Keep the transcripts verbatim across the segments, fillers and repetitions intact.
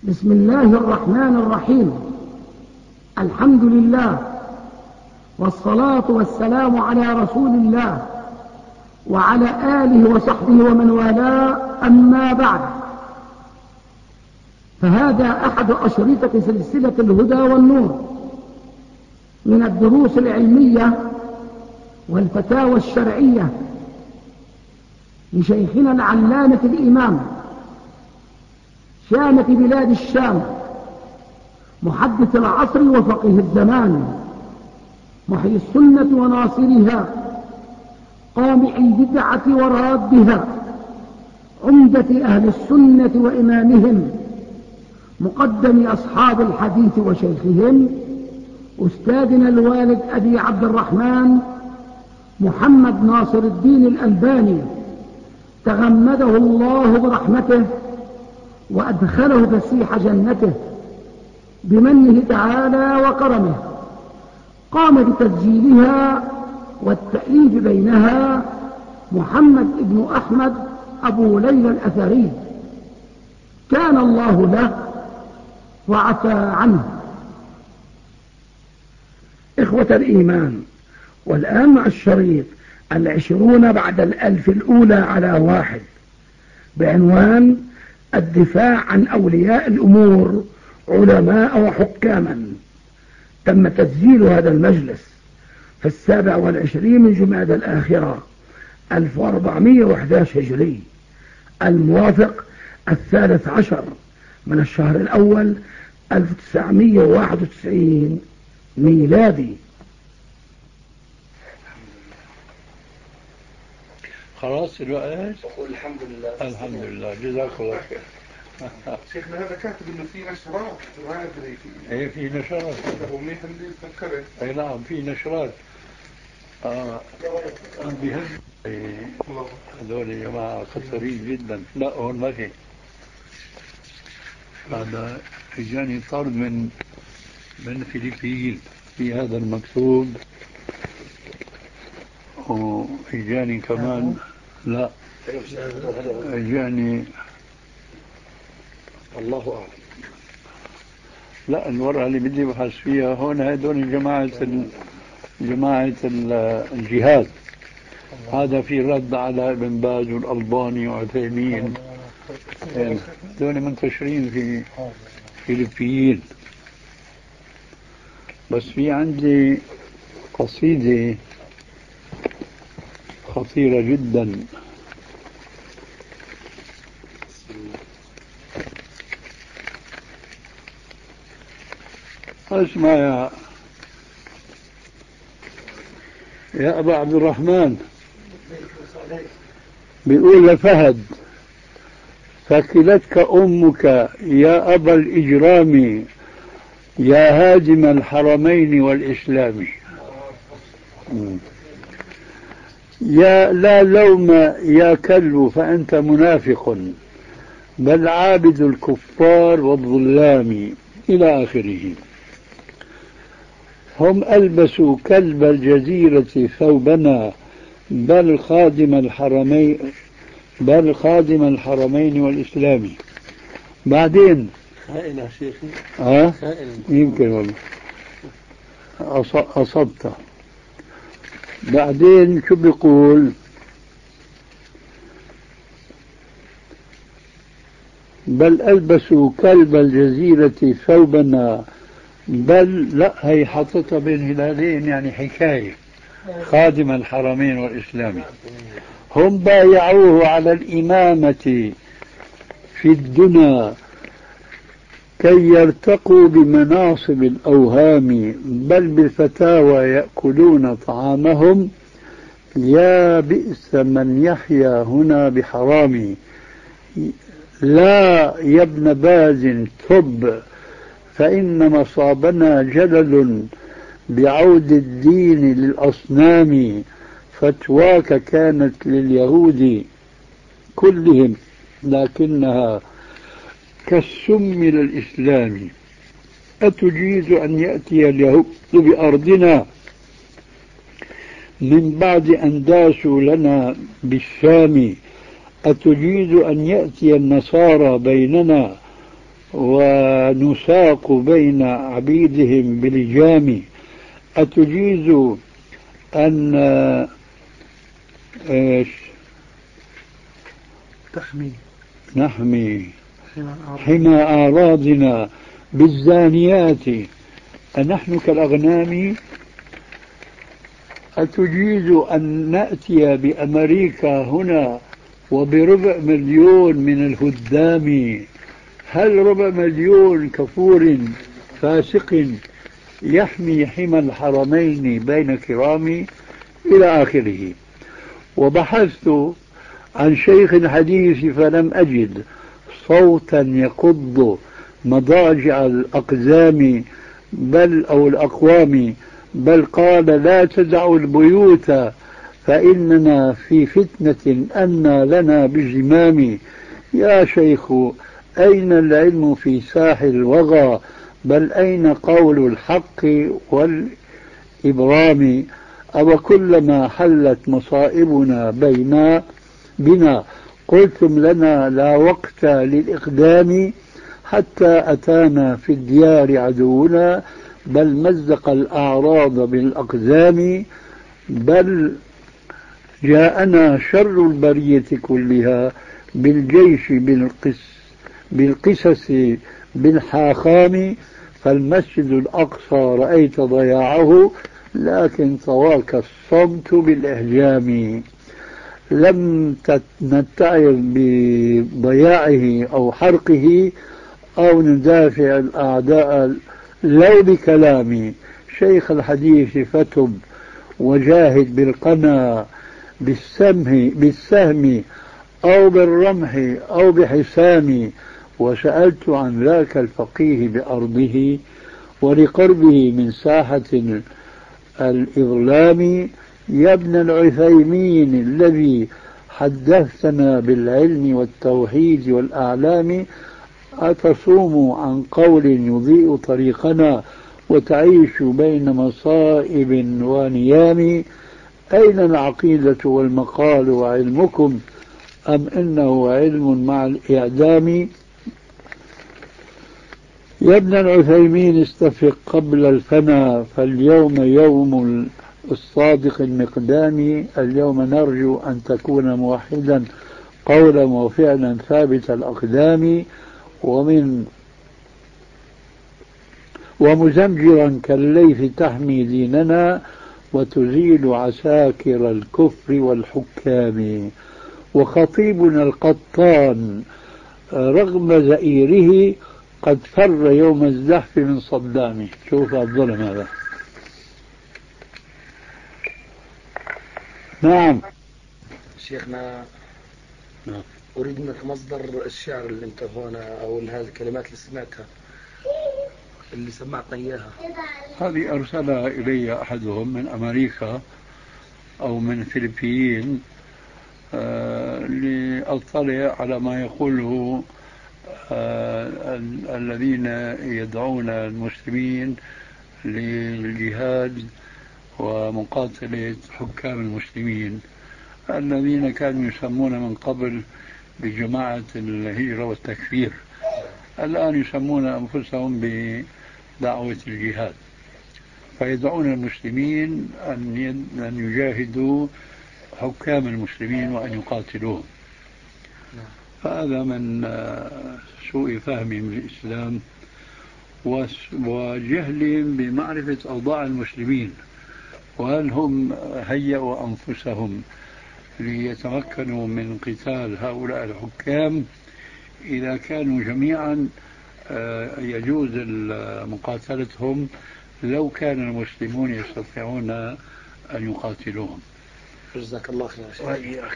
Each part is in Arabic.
بسم الله الرحمن الرحيم. الحمد لله والصلاة والسلام على رسول الله وعلى آله وصحبه ومن والاه، أما بعد، فهذا أحد أشرطة سلسلة الهدى والنور من الدروس العلمية والفتاوى الشرعية لشيخنا العلامة الإمام شامة بلاد الشام، محدث العصر وفقيه الزمان، محيي السنة وناصرها، قامع البدعة ورادها، عمدة أهل السنة وإمامهم، مقدم أصحاب الحديث وشيخهم، أستاذنا الوالد أبي عبد الرحمن محمد ناصر الدين الألباني، تغمده الله برحمته وأدخله فسيح جنته بمنه تعالى وكرمه. قام بتسجيلها والتأليف بينها محمد بن أحمد أبو ليلى الأثري، كان الله له وعفى عنه. إخوة الإيمان، والآن مع الشريط العشرون بعد الألف الأولى على واحد بعنوان الدفاع عن أولياء الأمور علماء وحكاما. تم تسجيل هذا المجلس في السابع والعشرين من جمادى الآخرة ألف وأربعمائة وأحد عشر هجري، الموافق الثالث عشر من الشهر الأول ألف وتسعمائة وواحد وتسعين ميلادي. خلاص الوقت؟ الحمد لله. الحمد لله، جزاك الله خير. شيخنا هذا كاتب انه في نشرات، ما ادري في ايه في نشرات. هو منيح اللي فكرت. اي نعم في نشرات. اه بهم هذول يا جماعه خطرين جدا. لا هون ما في. هذا اجاني طرد من من فلبين في هذا المكتوب، واجاني كمان لا اجاني الله اعلم. لا الورقة اللي بدي بحث فيها هون هدول جماعة جماعة الجهاد. هذا في رد على ابن باز والألباني وعثيمين، هدول منتشرين في فلبين. بس في عندي قصيدة خطيرة جدا اسمع يا يا أبا عبد الرحمن. بيقول لفهد: ثكلتك أمك يا أبا الإجرام يا هادم الحرمين والإسلام. يا لا لوم يا كلب فأنت منافق بل عابد الكفار والظلام، إلى آخره. هم ألبسوا كلب الجزيرة ثوبنا بل خادم الحرمين بل خادم الحرمين والإسلام. بعدين خائن يا شيخي. ها خائن يمكن والله أصبت. بعدين شو بيقول؟ بل ألبسوا كلب الجزيرة ثوبنا بل لا هي حطتها بين هلالين، يعني حكاية خادم الحرمين والإسلام. هم بايعوه على الإمامة في الدنا كي يرتقوا بمناصب الأوهام بل بالفتاوى يأكلون طعامهم. يا بئس من يحيا هنا بحرام. لا يا ابن باز تب فإن مصابنا جلل بعود الدين للأصنام. فتواك كانت لليهود كلهم لكنها كالسم للإسلام. أتجيز أن يأتي اليهود بأرضنا من بعد أن داسوا لنا بالشام. أتجيز أن يأتي النصارى بيننا ونساق بين عبيدهم بلجام، أتجيز أن إيش تحمي نحمي حمى أعراضنا بالزانيات أنحن كالأغنام؟ أتجيز أن نأتي بأمريكا هنا وبربع مليون من الهدام؟ هل ربع مليون كفور فاسق يحمي حمى الحرمين بين كرام؟ إلى آخره. وبحثت عن شيخ الحديث فلم أجد صوتا يقض مضاجع الأقزام بل أو الأقوام، بل قال لا تدعوا البيوت فإننا في فتنة أنى لنا بزمام. يا شيخ أين العلم في ساحل الوغى، بل أين قول الحق والإبرام؟ أو كلما حلت مصائبنا بينا بنا قلتم لنا لا وقت للإقدام، حتى أتانا في الديار عدونا بل مزق الأعراض بالأقزام، بل جاءنا شر البرية كلها بالجيش بالقس بالقسس بالحاخام، فالمسجد الأقصى رأيت ضياعه لكن طواك الصمت بالإهجام. لم نتعظ بضياعه أو حرقه أو ندافع الأعداء لو بكلام. شيخ الحديث فتب وجاهد بالقنا بالسهم, بالسهم أو بالرمح أو بحسام، وسألت عن ذاك الفقيه بأرضه ولقربه من ساحة الإظلام. يا ابن العثيمين الذي حدثنا بالعلم والتوحيد والأعلام، أتصوم عن قول يضيء طريقنا وتعيش بين مصائب ونيام؟ أين العقيدة والمقال وعلمكم، أم إنه علم مع الإعدام؟ يا ابن العثيمين استفق قبل الفنا، فاليوم يوم الصادق المقدام. اليوم نرجو أن تكون موحدا قولا وفعلا ثابت الأقدام، ومن ومزمجرا كالليث تحمي ديننا وتزيل عساكر الكفر والحكام. وخطيبنا القطان رغم زئيره قد فر يوم الزحف من صدام. شوف الظلم هذا. نعم شيخنا، نعم. أريد منك مصدر الشعر اللي انت هنا أو هذه الكلمات اللي سمعتها اللي سمعتنا إياها. هذه أرسلها إلي أحدهم من أمريكا أو من الفلبين آه لأطلع على ما يقوله آه ال الذين يدعون المسلمين للجهاد ومقاتلة حكام المسلمين، الذين كانوا يسمون من قبل بجماعة الهجرة والتكفير، الآن يسمون أنفسهم بدعوة الجهاد، فيدعون المسلمين أن يجاهدوا حكام المسلمين وأن يقاتلوهم. فهذا من سوء فهمهم للإسلام وجهلهم بمعرفة أوضاع المسلمين، وهل هم هيئوا أنفسهم ليتمكنوا من قتال هؤلاء الحكام. إذا كانوا جميعا يجوز مقاتلتهم لو كان المسلمون يستطيعون أن يقاتلوهم. جزاك الله خير. وإياك.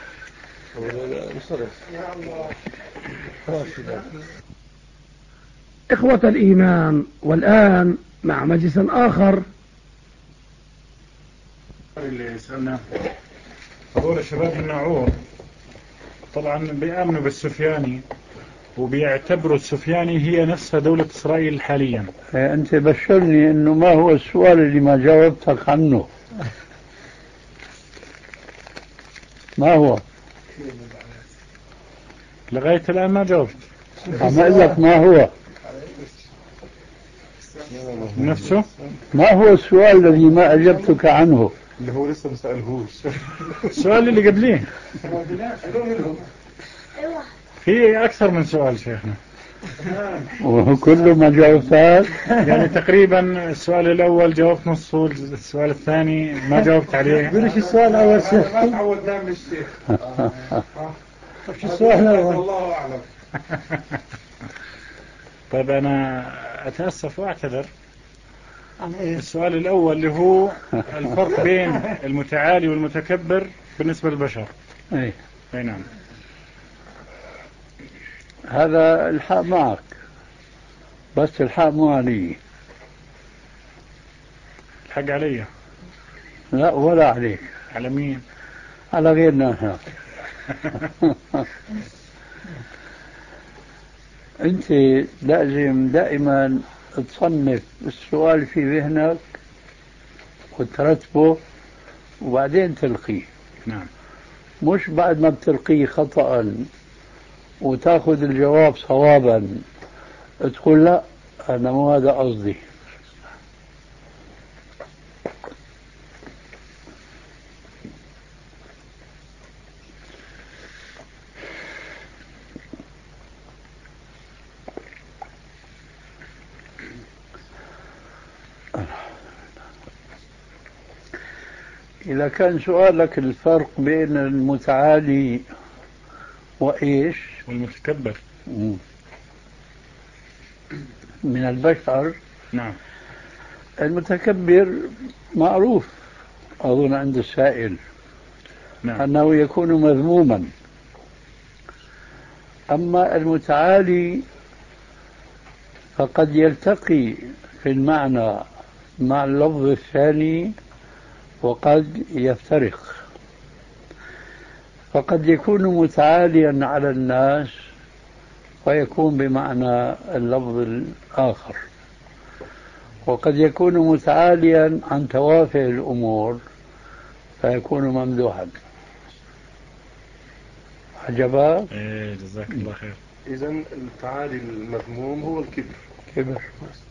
إخوة الإيمان، والآن مع مجلس آخر. اللي سألنا هذول الشباب النعوم طبعا بيآمنوا بالسفياني وبيعتبروا السفياني هي نفسها دولة إسرائيل حاليا. أنت بشرني أنه ما هو السؤال اللي ما جاوبتك عنه. ما هو؟ لغاية الآن ما جاوبت. عم أقول لك ما هو نفسه. ما هو السؤال الذي ما أجبتك عنه؟ اللي هو لسه ما سألهوش. السؤال اللي قبليه في أكثر من سؤال شيخنا، وكله ما جاوبتها. يعني تقريبا السؤال الأول جاوبت نصه، السؤال الثاني ما جاوبت عليه. قولي شو السؤال الأول شيخ؟ ما تعودنا من الشيخ. شو السؤال الأول؟ الله أعلم. طيب أنا أتأسف وأعتذر. عن إيه؟ السؤال الأول اللي هو الفرق بين المتعالي والمتكبر بالنسبة للبشر. أي أي نعم. هذا الحق معك، بس الحق مو علي. الحق علي؟ لا ولا عليك. على مين؟ على غيرنا احنا. انت لازم دائما تصنف السؤال في ذهنك وترتبه وبعدين تلقيه. نعم. مش بعد ما بتلقيه خطأ وتاخذ الجواب صوابا تقول لا انا مو هذا قصدي. إذا كان سؤالك الفرق بين المتعالي وإيش والمتكبر من البشر، نعم. المتكبر معروف أظن عند السائل، نعم. أنه يكون مذموما. أما المتعالي فقد يلتقي في المعنى مع اللفظ الثاني وقد يفترق، فقد يكون متعاليا على الناس ويكون بمعنى اللفظ الآخر، وقد يكون متعاليا عن توافه الأمور فيكون ممدوحا. عجبا؟ إيه جزاك الله خير. إذا التعالي المذموم هو الكبر. كبر.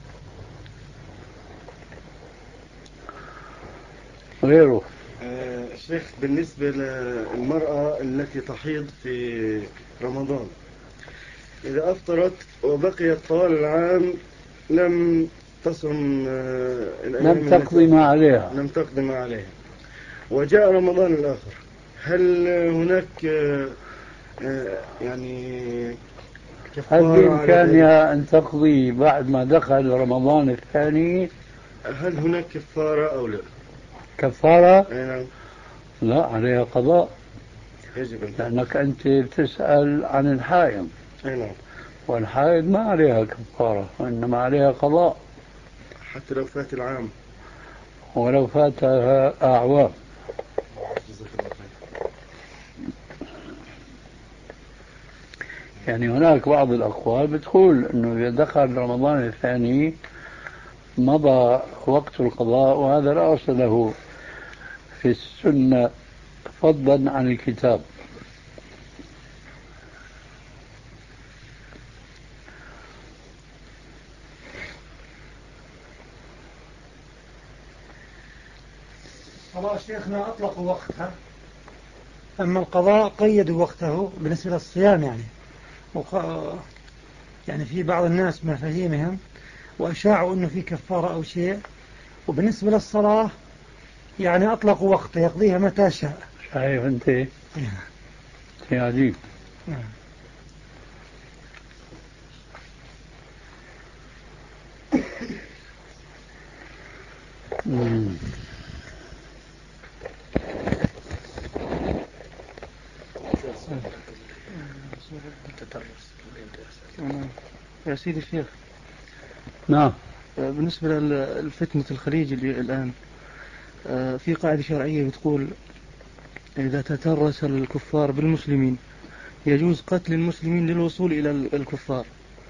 غيره. آه شيخ، بالنسبة للمرأة التي تحيض في رمضان، إذا أفطرت وبقيت طوال العام لم تصم آه لم تقضي ما عليها لم تقضي ما عليها وجاء رمضان الآخر، هل هناك آه آه يعني هل بإمكانها أن تقضي بعد ما دخل رمضان الثاني؟ هل هناك كفارة أو لا؟ كفارة؟ نعم. لا، عليها قضاء. يجب أن لأنك أنت بتسأل عن الحائض. نعم. والحائض ما عليها كفارة، وإنما عليها قضاء حتى لو فات العام ولو فاتها أعوام. يعني هناك بعض الأقوال بتقول أنه إذا دخل رمضان الثاني مضى وقت القضاء، وهذا لا أصل له في السنة فضلا عن الكتاب. خلاص شيخنا أطلقوا وقتها، أما القضاء قيدوا وقته بالنسبة للصيام يعني وق... يعني في بعض الناس مفاهيمهم وأشاعوا أنه في كفارة أو شيء، وبالنسبة للصلاة يعني أطلقوا وقته يقضيها متى شاء. شايف أنت؟ شيء عجيب. مم. يا سيدي الشيخ. نعم. بالنسبة للفتنة الخليج اللي الآن في قاعدة شرعية بتقول إذا تترس الكفار بالمسلمين يجوز قتل المسلمين للوصول إلى الكفار.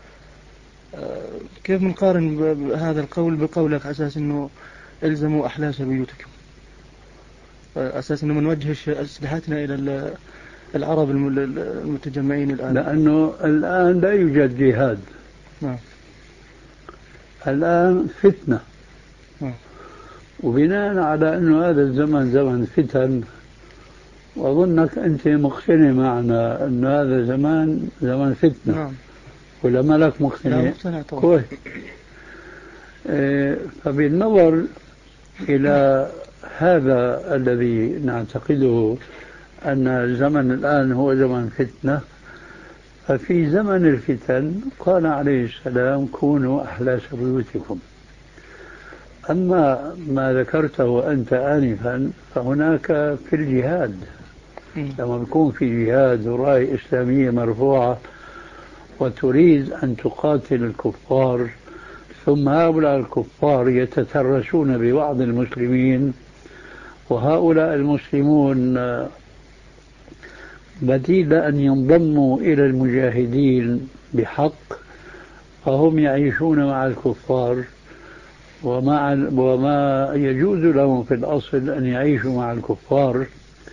كيف نقارن هذا القول بقولك أساس أنه إلزموا أحلاس بيوتكم، أساس أنه منوجه أسلحتنا إلى العرب الم- المتجمعين الآن؟ لأنه الآن لا يوجد جهاد. نعم. الآن فتنة. نعم. وبناء على أنه هذا الزمن زمن فتن، وأظنك أنت مقتنع معنا أن هذا زمان زمن فتنة. نعم. ولا ما لك مقتنع؟ لا مقتنع طبعا. كويس. إيه، فبالنظر إلى هذا الذي نعتقده أن الزمن الآن هو زمن فتنة، ففي زمن الفتن قال عليه السلام كونوا أحلاس بيوتكم. أما ما ذكرته أنت آنفا فهناك في الجهاد، لما يكون في جهاد وراية إسلامية مرفوعة وتريد أن تقاتل الكفار، ثم هؤلاء الكفار يتترسون ببعض المسلمين، وهؤلاء المسلمون بديل أن ينضموا إلى المجاهدين بحق، فهم يعيشون مع الكفار، ومع وما يجوز لهم في الأصل أن يعيشوا مع الكفار،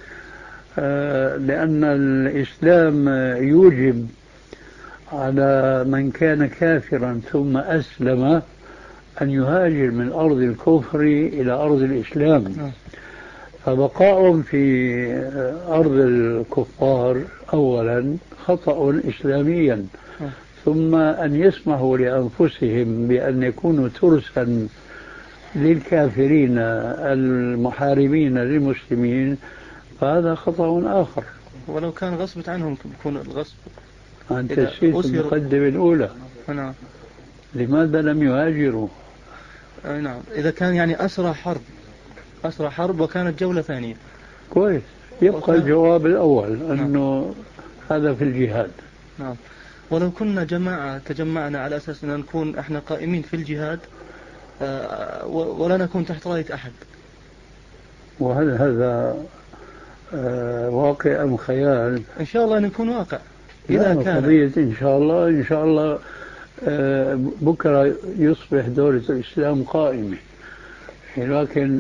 لأن الإسلام يوجب على من كان كافرا ثم أسلم أن يهاجر من أرض الكفر إلى أرض الإسلام. فبقاء في أرض الكفار أولا خطأ إسلاميا، ثم أن يسمحوا لأنفسهم بأن يكونوا ترسا للكافرين المحاربين للمسلمين، فهذا خطأ آخر. ولو كان غصبت عنهم يكون الغصب. أنت نسيت المقدمة الأولى. نعم. لماذا لم يهاجروا؟ نعم. إذا كان يعني أسرى حرب أسرى حرب وكانت جولة ثانية. كويس. يبقى وكان... الجواب الأول أنه نعم. هذا في الجهاد. نعم. ولو كنا جماعة تجمعنا على أساس أن نكون إحنا قائمين في الجهاد ولا نكون تحت راية أحد، وهل هذا واقع أم خيال؟ إن شاء الله نكون واقع. إذا كان قضية إن شاء الله إن شاء الله بكرة يصبح دولة الإسلام قائمة، لكن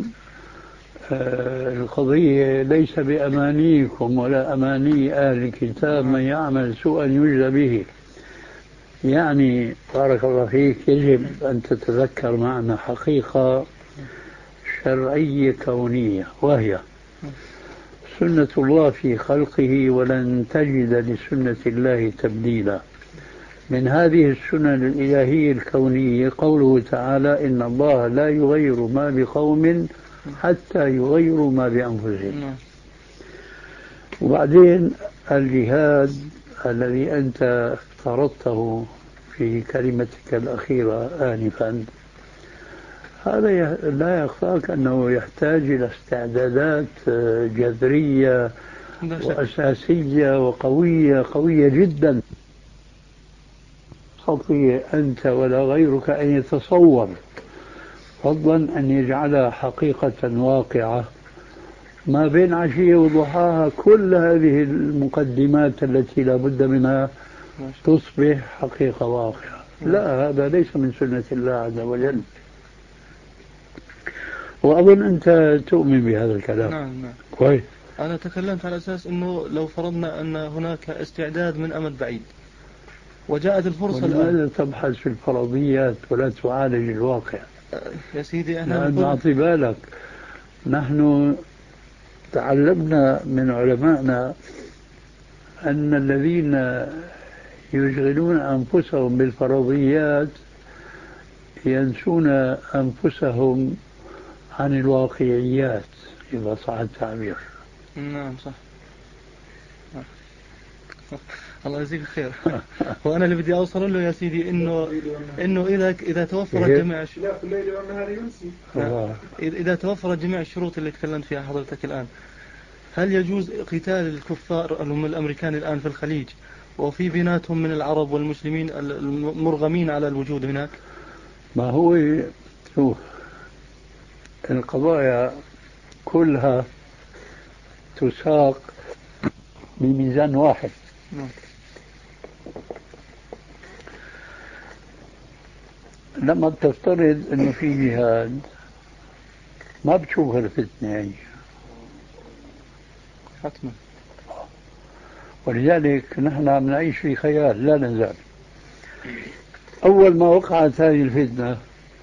القضية ليس بأمانيكم ولا أماني أهل الكتاب، من يعمل سوءا يجزى به. يعني بارك الله فيك يجب أن تتذكر معنا حقيقة شرعية كونية، وهي سنة الله في خلقه، ولن تجد لسنة الله تبديلا. من هذه السنن الإلهية الكونية قوله تعالى إن الله لا يغير ما بقوم حتى يغيروا ما بأنفسهم. وبعدين الجهاد الذي أنت افترضته في كلمتك الأخيرة آنفا، هذا لا يخفاك أنه يحتاج إلى استعدادات جذرية وأساسية وقوية قوية جدا، خطية أنت ولا غيرك أن يتصور، فضلا أن يجعلها حقيقة واقعة. ما بين عشية وضحاها كل هذه المقدمات التي لا بد منها تصبح حقيقة واقعة. لا، هذا ليس من سنة الله عز وجل، وأظن أنت تؤمن بهذا الكلام. نعم نعم. كويس. أنا تكلمت على أساس أنه لو فرضنا أن هناك استعداد من أمد بعيد وجاءت الفرصة الآن. لماذا تبحث في الفرضيات ولا تعالج الواقع؟ يا سيدي أنا نعطي بالك، نحن تعلمنا من علمائنا أن الذين يشغلون أنفسهم بالفرضيات ينسون أنفسهم عن الواقعيات، إذا صح التعبير. نعم صح. الله يجزيك خير. وأنا اللي بدي أوصل له يا سيدي إنه إنه إذا إذا توفرت جميع لا في الليل والنهار ينسي. إذا توفرت جميع الشروط اللي تكلمت فيها حضرتك الآن، هل يجوز قتال الكفار الأمريكان الآن في الخليج وفي بيناتهم من العرب والمسلمين المرغمين على الوجود هناك؟ ما هو شوف، القضايا كلها تساق بميزان واحد. لما تفترض انه في جهاد ما بتشوف الفتنة هي حتما. ولذلك نحن عم نعيش في خيال لا نزال. أول ما وقعت هذه الفتنة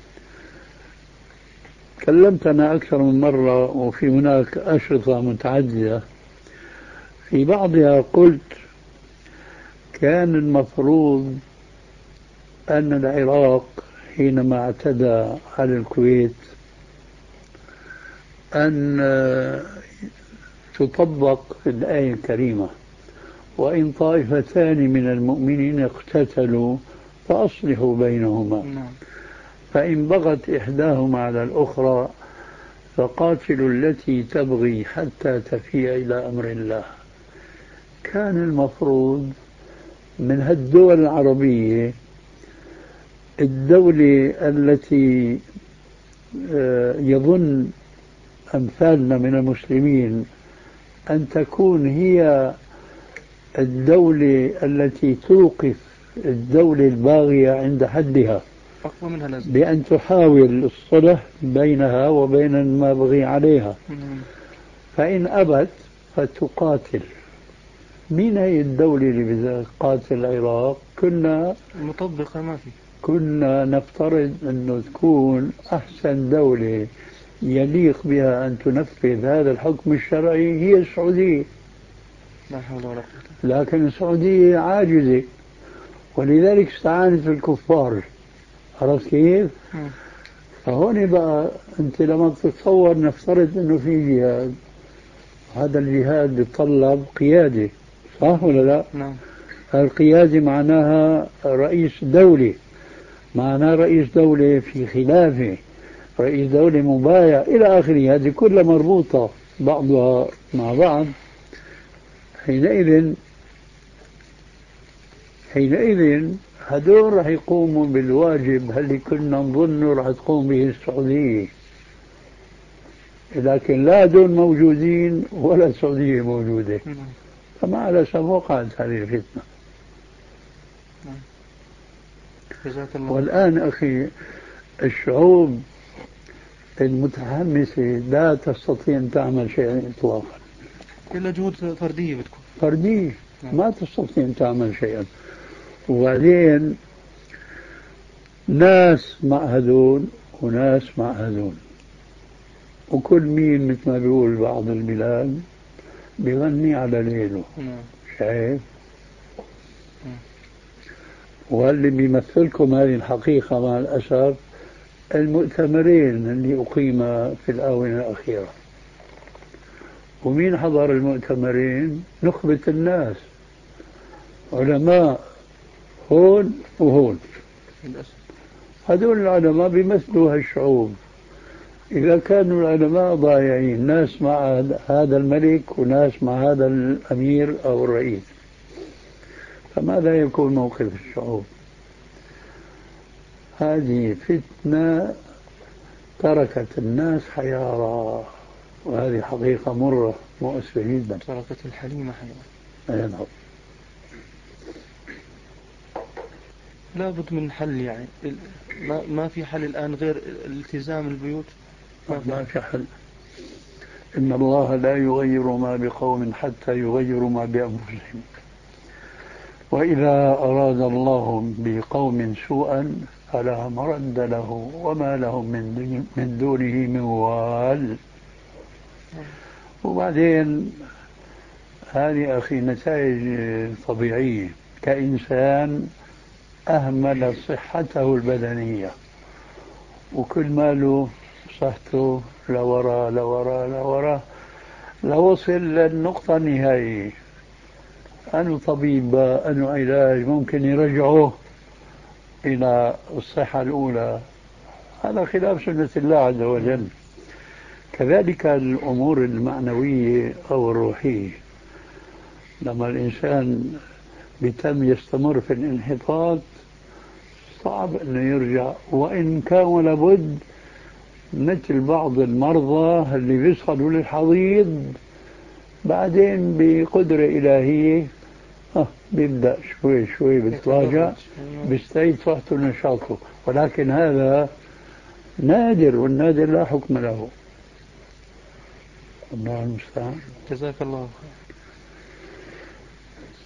كلمت أنا أكثر من مرة، وفي هناك أشرطة متعددة، في بعضها قلت كان المفروض أن العراق حينما اعتدى على الكويت أن تطبق الآية الكريمة: وإن طائفتان من المؤمنين اقتتلوا فأصلحوا بينهما فإن بغت إحداهما على الأخرى فقاتلوا التي تبغي حتى تفيء إلى أمر الله. كان المفروض من هالدول العربية الدولة التي يظن أمثالنا من المسلمين أن تكون هي الدولة التي توقف الدولة الباغية عند حدها بأن تحاول الصلح بينها وبين المبغي عليها، فإن أبت فتقاتل. مين هي الدولة اللي بتقاتل العراق؟ كنا مطبقة ما في كنا نفترض أنه تكون أحسن دولة يليق بها أن تنفذ هذا الحكم الشرعي هي السعودية. لا حول ولا قوة. لكن السعودية عاجزة، ولذلك استعانت بالكفار. عرفت كيف؟ م. فهون بقى أنت لما تتصور نفترض أنه في جهاد، هذا الجهاد بيتطلب قيادة، صح ولا لا؟ نعم. القيادة معناها رئيس دولة، معناها رئيس دولة في خلافة، رئيس دولة مبايع إلى آخره، هذه كلها مربوطة بعضها مع بعض. حينئذ حينئذ هدول رح يقوموا بالواجب اللي كنا نظنه رح تقوم به السعودية، لكن لا هدول موجودين ولا السعودية موجودة، فما على سبب وقعت هذه الفتنة. والآن أخي الشعوب المتحمسة لا تستطيع أن تعمل شيئا إطلاقا إلا جهود فردية بتكون فردية، ما تستطيع أن تعمل شيئا. وبعدين ناس مع هذول وناس مع هذول، وكل مين مثل ما بيقول بعض البلاد بيغني على ليله. شايف؟ واللي بيمثلكم هذه الحقيقة مع الأسف المؤتمرين اللي أقيم في الآونة الأخيرة. ومين حضر المؤتمرين؟ نخبة الناس، علماء هون وهون. هذول العلماء بيمثلوا هالشعوب. إذا كانوا العلماء ضايعين، ناس مع هذا الملك وناس مع هذا الأمير أو الرئيس، فماذا يكون موقف الشعوب؟ هذه فتنة تركت الناس حيارى، وهذه حقيقة مرة مؤسفة جدا. تركت الحليمة حيارى. أي نعم. لابد من حل يعني. ما ما في حل الآن غير التزام البيوت. ما, ما في حل. إن الله لا يغير ما بقوم حتى يغيروا ما بأنفسهم، وإذا أراد الله بقوم سوءا فلا مرد له وما لهم من من دونه من وال. وبعدين هذه أخي نتائج طبيعية. كإنسان أهمل صحته البدنية وكل ماله صحته لورا لورا لورا لوصل للنقطة النهائية، أنه طبيب أنه علاج ممكن يرجعه إلى الصحة الأولى. هذا خلاف سنة الله عز وجل. كذلك الأمور المعنوية أو الروحية، لما الإنسان بيتم يستمر في الانحطاط صعب أنه يرجع، وإن كان لابد مثل بعض المرضى اللي بيصلوا للحضيض بعدين بقدرة إلهية آه بيبدأ شوي شوي بيتراجع بيستعيد صحته ونشاطه، ولكن هذا نادر، والنادر لا حكم له. الله المستعان. جزاك الله خير.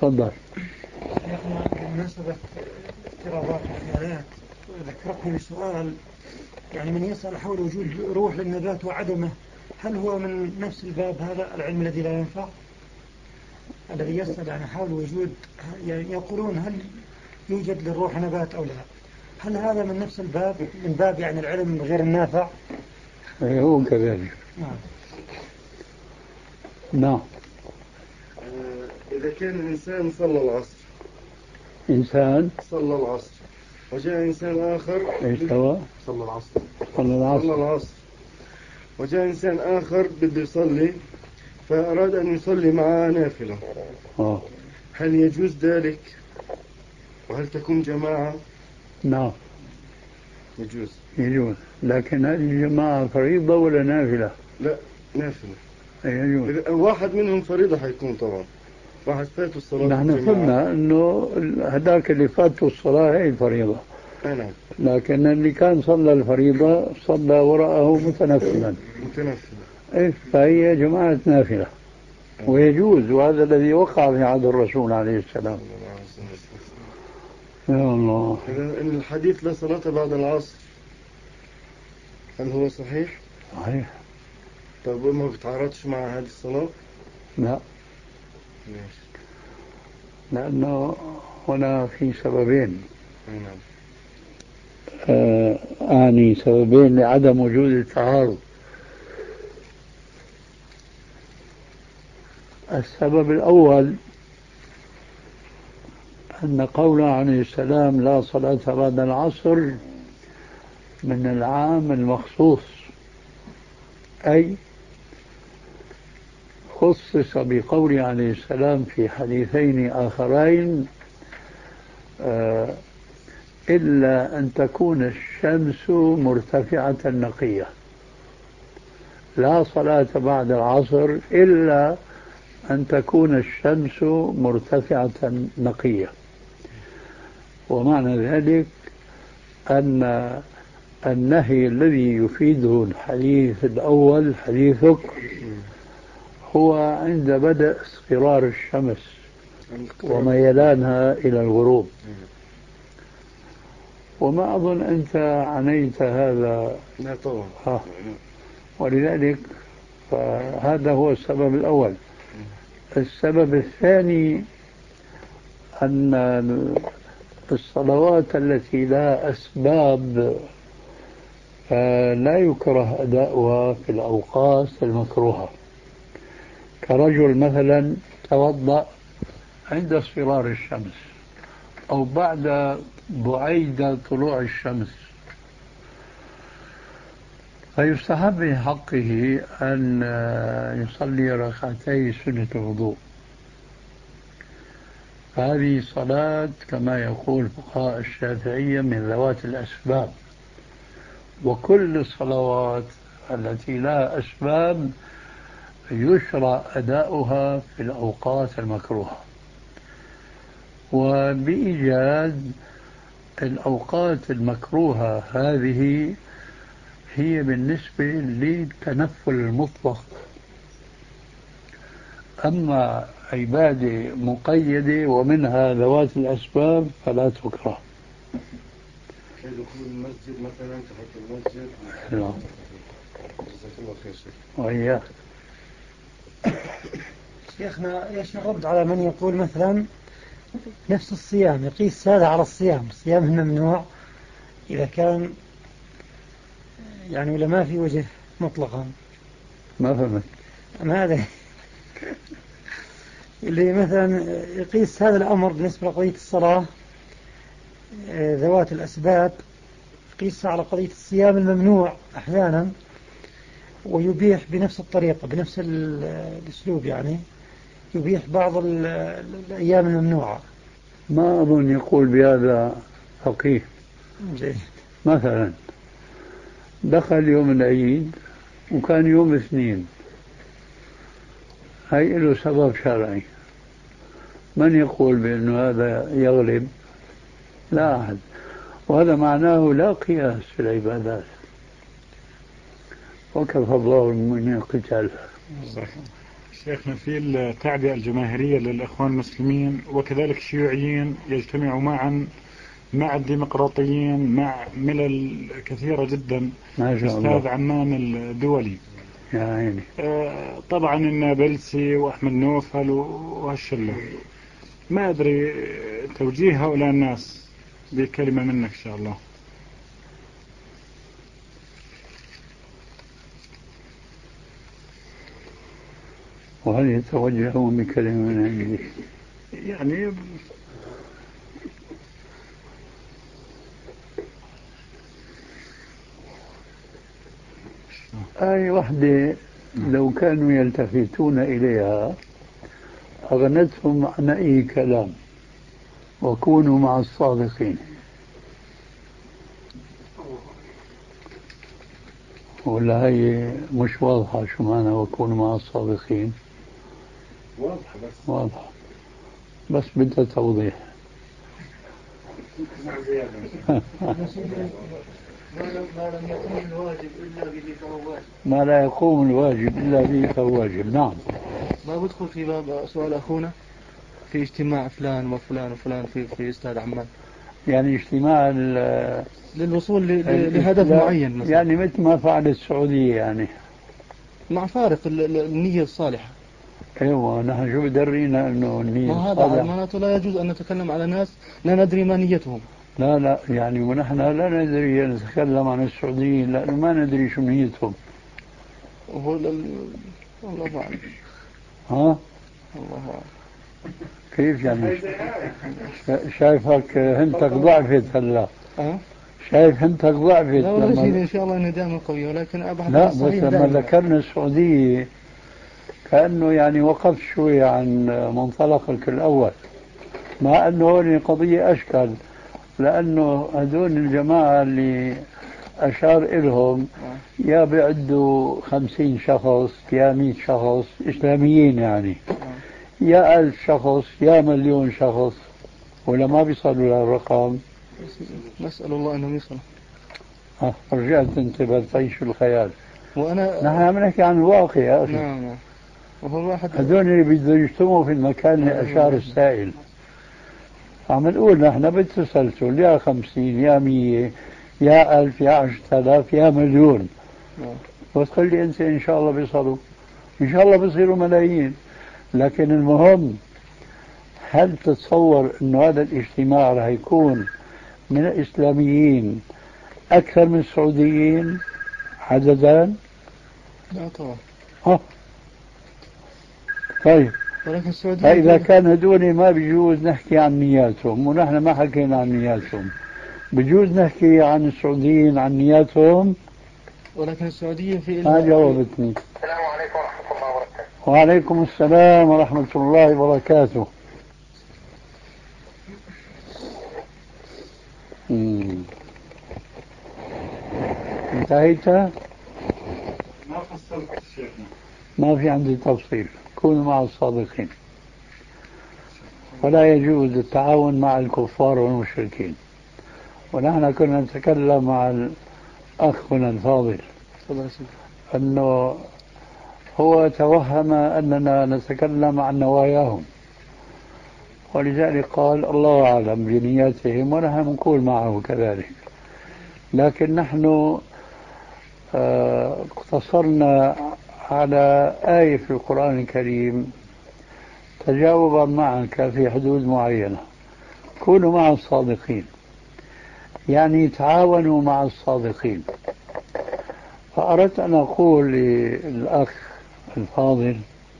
تفضل. شيخنا بمناسبة افتراضات الخيالات ذكرتني بسؤال، يعني من يسأل حول وجود روح للنبات وعدمه، هل هو من نفس الباب هذا العلم الذي لا ينفع؟ الذي يسأل يعني حول وجود، يعني يقولون هل يوجد للروح نبات أو لا؟ هل هذا من نفس الباب، من باب يعني العلم غير النافع؟ أي هو كذلك. نعم. نعم. إذا كان الإنسان صلى العصر إنسان صلى العصر وجاء إنسان آخر إيش هو؟ صلى العصر صلى العصر صلى العصر وجاء إنسان آخر بده يصلي فأراد أن يصلي معه نافلة، آه. هل يجوز ذلك؟ وهل تكون جماعة؟ نعم يجوز. يجوز، لكن هذه الجماعة فريضة ولا نافلة؟ لا نافلة. يجوز. إذا واحد منهم فريضة حيكون طبعا، واحد فاته الصلاة. نحن قلنا انه هذاك اللي فاته الصلاة هي الفريضة. نعم. لكن اللي كان صلى الفريضة صلى وراءه متنفلا. متنفلا. إيه، فهي جماعة نافلة ويجوز، وهذا الذي وقع في عهد الرسول عليه السلام. يا الله. إن الحديث لا صلاة بعد العصر هل هو صحيح؟ صحيح. طيب وما بتعارضش مع هذه الصلاة؟ لا. ليش؟ لأنه هنا في سببين. نعم. آه أعني سببين لعدم وجود التعارض. السبب الأول أن قوله عليه السلام لا صلاة بعد العصر من العام المخصوص، أي خصص بقوله عليه السلام في حديثين آخرين آه إلا أن تكون الشمس مرتفعة نقية، لا صلاة بعد العصر إلا أن تكون الشمس مرتفعة نقية. ومعنى ذلك أن النهي الذي يفيده الحديث الأول حديثك هو عند بدء اصفرار الشمس وميلانها إلى الغروب. وما أظن أنت عنيت هذا. لا طبعا. آه. ولذلك فهذا هو السبب الأول. السبب الثاني أن الصلوات التي لا أسباب لا يكره أداؤها في الأوقات المكروهة، كرجل مثلا توضأ عند اصفرار الشمس أو بعد بعيد طلوع الشمس، فيستحب في حقه أن يصلي ركعتي سنة الوضوء. هذه صلاة كما يقول فقهاء الشافعية من ذوات الأسباب، وكل الصلوات التي لا أسباب يشرع أداؤها في الأوقات المكروهة. وبإيجاد الأوقات المكروهة هذه هي بالنسبة للتنفل المطلق، أما عبادة مقيدة ومنها ذوات الأسباب فلا تكره. دخول المسجد مثلا، تحت المسجد. نعم. جزاك الله خير شيخ. وإياك. شيخنا ايش نرد على من يقول مثلا نفس الصيام يقيس هذا على الصيام، الصيام ممنوع إذا كان يعني ولا ما في وجه مطلقا؟ ما فهمت. ما هذا اللي مثلا يقيس هذا الأمر بالنسبة لقضية الصلاة ذوات الأسباب، يقيس على قضية الصيام الممنوع أحيانا ويبيح بنفس الطريقة بنفس الأسلوب، يعني يبيح بعض الأيام الممنوعة. ما أظن يقول بهذا فقيه. جيد. مثلا دخل يوم العيد وكان يوم اثنين، هي له سبب شرعي، من يقول بأنه هذا يغلب؟ لا أحد. وهذا معناه لا قياس في العبادات، وكفى الله المؤمنين قتالا. شيخنا في التعبئة الجماهيرية للإخوان المسلمين وكذلك الشيوعيين يجتمعوا معا مع الديمقراطيين مع ملل كثيرة جدا في استاذ عمان الدولي يا عيني. آه طبعا النابلسي وأحمد نوفل وهالشلة، ما أدري توجيه هؤلاء الناس بكلمة منك إن شاء الله. وهل يتوجهون بكلمة من عندي؟ يعني أي وحدة لو كانوا يلتفتون إليها أغنتهم عن أي كلام، وكونوا مع الصادقين. ولا هي مش واضحة شو معنى وكونوا مع الصادقين؟ واضحة بس واضحة بس بدها توضيح. ما لا يقوم الواجب إلا به فهو واجب. نعم. ما بدخل في باب سؤال أخونا في اجتماع فلان وفلان وفلان في في استاد عمان، يعني اجتماع للوصول لهدف معين مثلا. يعني مثل ما فعل السعودية يعني، مع فارق النية الصالحة. ايوه نحن شو بدرينا انه النية ما هذا معناته لا يجوز ان نتكلم على ناس لا ندري ما نيتهم. لا لا يعني ونحن لا ندري نتكلم عن السعوديين لانه ما ندري شو نيتهم. وهو لل... الله أعلم. ها؟ الله أعلم. كيف يعني؟ شايفك هنتك ضعفت هلا. أه؟ شايف هنتك ضعفت. لا والله شيء ان شاء الله اني دائما قوي، ولكن ابحث لا بس لما ذكرنا السعودية كأنه يعني وقفت شوي عن منطلقك الأول، مع أنه هون قضية أشكال، لأنه هدول الجماعة اللي أشار إلهم يا بيعدوا خمسين شخص يا مئة شخص إسلاميين يعني، يا ألف شخص يا مليون شخص، ولا ما بيصلوا للرقم. نسأل الله أنهم يصلوا. أه رجعت أنت بتعيش الخيال. وأنا نحن عم نحكي عن الواقع يا أخي. نعم نعم. وهو الواحد هذول اللي بده يجتمعوا في المكان اللي أشار السائل. عم نقول نحن بالتسلسل يا خمسين يا مية يا ألف يا عشرة آلاف يا مليون. بس خلي أنت إن شاء الله بيصلوا، إن شاء الله بيصيروا ملايين. لكن المهم هل تتصور إنه هذا الاجتماع رح يكون من الإسلاميين أكثر من السعوديين عددا؟ لا طبعا. ها طيب. ولكن السعوديين فإذا كان هدول ما بيجوز نحكي عن نياتهم، ونحن ما حكينا عن نياتهم، بجوز نحكي عن السعوديين عن نياتهم. ولكن السعوديين في ما جاوبتني. السلام عليكم ورحمة الله وبركاته. وعليكم السلام ورحمة الله وبركاته. مم. انتهيت؟ ما فصلت شيخنا. ما في عندي تفصيل. كونوا مع الصادقين، ولا يجوز التعاون مع الكفار والمشركين. ونحن كنا نتكلم مع الأخ هنا الفاضل أنه هو توهم أننا نتكلم عن نواياهم، ولذلك قال الله أعلم بنياتهم، ونحن نقول معه كذلك. لكن نحن اقتصرنا على آية في القرآن الكريم تجاوبا معك في حدود معينة. كونوا مع الصادقين، يعني تعاونوا مع الصادقين. فأردت أن أقول للأخ الفاضل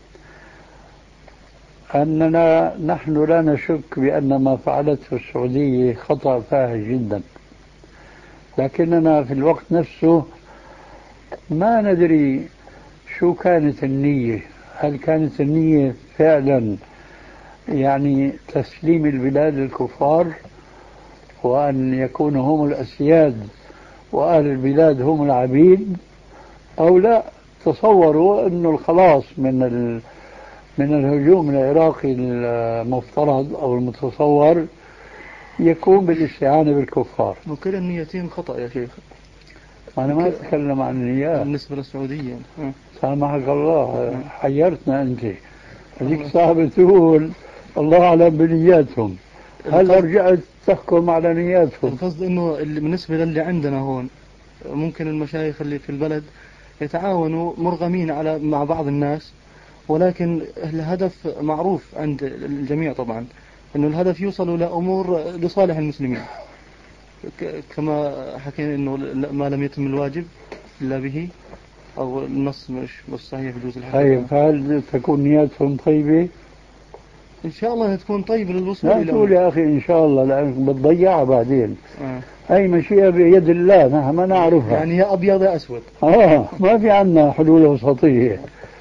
أننا نحن لا نشك بأن ما فعلته السعودية خطأ فاحش جدا، لكننا في الوقت نفسه ما ندري شو كانت النية. هل كانت النية فعلا يعني تسليم البلاد للكفار وأن يكونوا هم الأسياد وأهل البلاد هم العبيد، أو لا تصوروا أنه الخلاص من ال... من الهجوم العراقي المفترض أو المتصور يكون بالاستعانة بالكفار. وكل النيتين خطأ يا شيخ. أنا ما أتكلم عن النيات بالنسبة للسعودية. سامحك الله حيرتنا أنت. هذيك صاحبة تقول الله أعلم بنياتهم، هل رجعت تحكم على نياتهم؟ القصد إنه بالنسبة للي عندنا هون ممكن المشايخ اللي في البلد يتعاونوا مرغمين على مع بعض الناس، ولكن الهدف معروف عند الجميع طبعا، إنه الهدف يوصلوا لأمور لصالح المسلمين، كما حكينا إنه ما لم يتم الواجب إلا به، أو النص مش مش صحيح بجوز الحكي. طيب هل تكون نياتهم طيبة؟ إن شاء الله تكون طيبة للوصول لا إلى تقول يا أخي إن شاء الله لأنك بتضيعها بعدين. آه. أي مشيئة بيد الله نحن ما نعرفها. يعني يا أبيض يا أسود. آه ما في عنا حلول وسطية.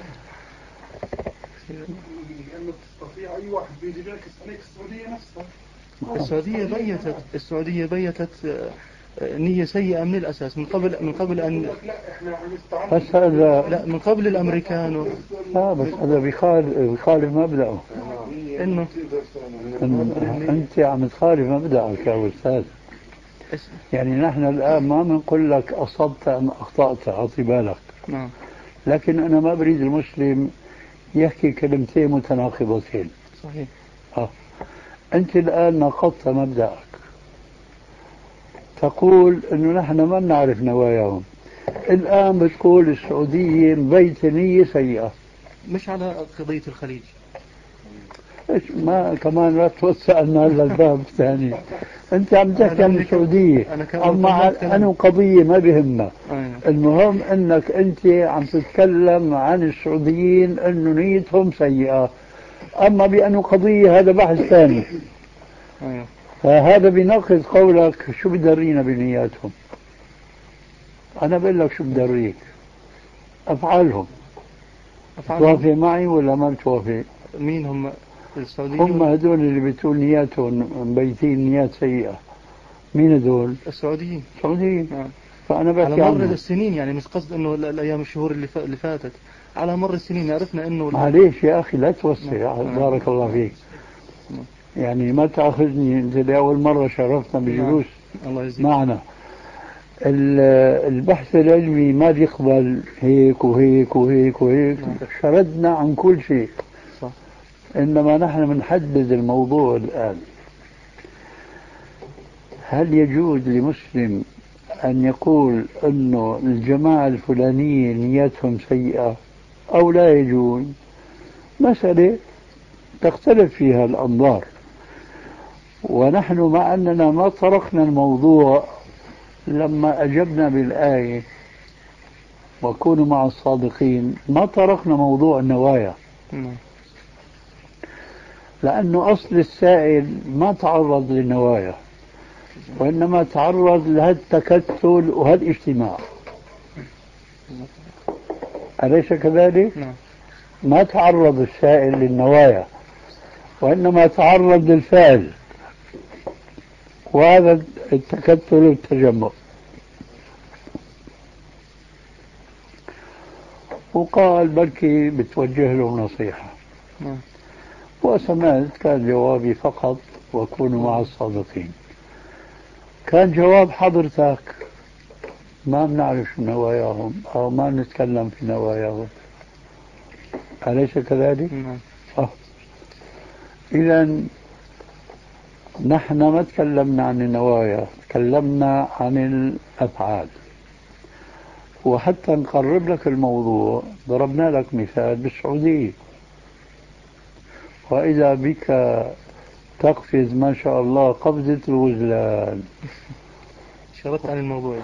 لأنه تستطيع أي واحد بيجي لك يسألك السعودية نفسها. السعودية بيتت السعودية بيتت نية سيئة من الأساس، من قبل من قبل أن لا إحنا بس هذا لا من قبل الأمريكان و... لا بس هذا بيخالف بيخالف مبدأه. إنه إن أنت عم تخالف مبدأك يا أستاذ. يعني نحن الآن ما بنقول لك أصبت أم أخطأت، أعطي بالك. نعم. لكن أنا ما بريد المسلم يحكي كلمتين متناقضتين. صحيح. آه. أنت الآن نقضت مبدأك، تقول أنه نحن ما نعرف نواياهم. الآن بتقول السعودية بيت نية سيئة. مش على قضية الخليج. إيش ما كمان لا توسع لنا الباب الثاني. أنت عم تحكي عن السعودية، أما أنا قضية ما بهمنا. المهم أنك أنت عم تتكلم عن السعوديين أنه نيتهم سيئة، أما بأنه قضية هذا بحث ثاني. فهذا بناقض قولك شو بدرينا بنياتهم. أنا بقول لك شو بدريك أفعالهم. توافق معي ولا ما بتوافق؟ مين هم السعوديين؟ هم هدول اللي بتقول نياتهم مبيتين نيات سيئة. مين هدول؟ السعوديين. السعوديين. نعم. فأنا بحكي على مر عنهم. السنين، يعني مش قصد إنه الأيام الشهور اللي ف... اللي فاتت، على مر السنين عرفنا إنه معليش يا أخي لا توسع. نعم. بارك الله فيك. نعم. يعني ما تأخذني أنت لأول مرة شرفتنا بجلوس الله يجزيك. معنا. البحث العلمي ما بيقبل هيك وهيك وهيك وهيك. نعم. شردنا عن كل شيء. صح. إنما نحن بنحدد الموضوع الآن. هل يجوز لمسلم أن يقول أنه الجماعة الفلانية نياتهم سيئة أو لا يجوز؟ مسألة تختلف فيها الأنظار، ونحن مع أننا ما طرقنا الموضوع لما أجبنا بالآية وكونوا مع الصادقين، ما طرقنا موضوع النوايا، لأنه أصل السائل ما تعرض للنوايا، وإنما تعرض لهالتكتل وهالاجتماع. أليس كذلك؟ ما تعرض السائل للنوايا، وإنما تعرض للفعل، وهذا التكتل والتجمع. وقال بلكي بتوجه له نصيحة، وسمعت كان جوابي فقط وكونوا مع الصادقين. كان جواب حضرتك ما بنعرف شو نواياهم أو ما نتكلم في نواياهم. أليس كذلك؟ آه. إذا نحن ما تكلمنا عن النوايا، تكلمنا عن الأفعال. وحتى نقرب لك الموضوع ضربنا لك مثال بالسعودية، وإذا بك تقفز ما شاء الله قفزة الغزلان. شرطت عن الموضوع.